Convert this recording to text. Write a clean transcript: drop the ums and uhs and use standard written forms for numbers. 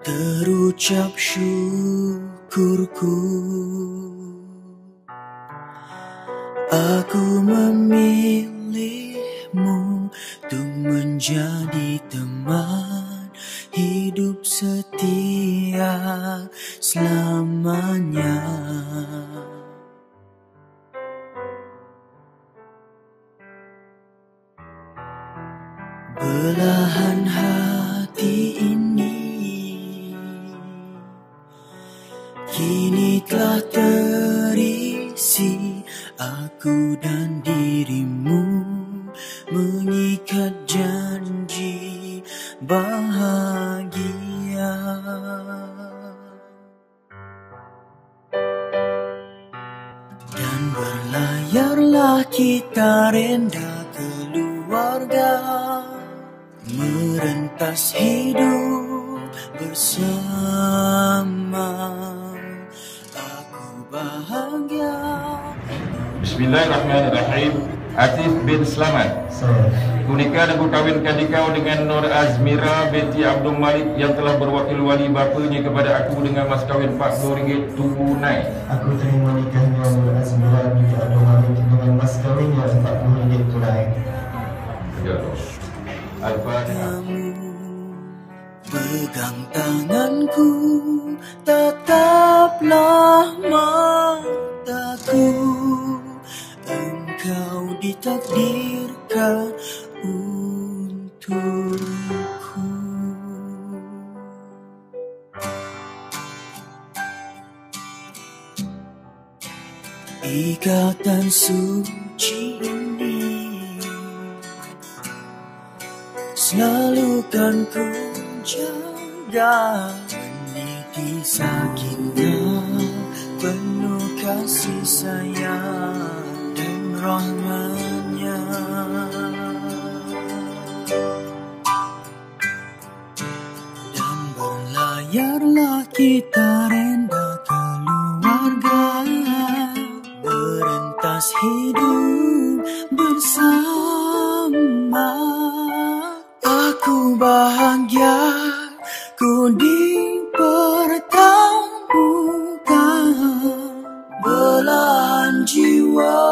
terucap syukurku. Aku memilihmu untuk menjadi teman hidup setia selamanya. Belahan hati ini kini telah terisi, aku dan dirimu mengikat janji bahagia. Dan berlayarlah kita renda keluarga, merentas hidup bersama. Aku bahagia. Bismillahirrahmanirrahim. Atif bin Slamet, ku nikah dan ku kawinkan dikau dengan Nur Azmira binti Abdul Malik yang telah berwakil wali bapanya kepada aku dengan mas kawin RM40 tunai. Aku terima nikahnya Nur Azmira binti Abdul Malik dengan mas kawinnya RM40 tunai. Al-Fatihah. Pegang tanganku, tataplah mataku. Engkau ditakdirkan untukku. Ikatan suci ini selalu kan ku jaga, meniti sakinah, penuh kasih sayang dan rahmatnya. Dan berlayarlah kita renda keluarga, merentas hidup bersama. Aku bahagia, ku dipertemukan, belahan jiwa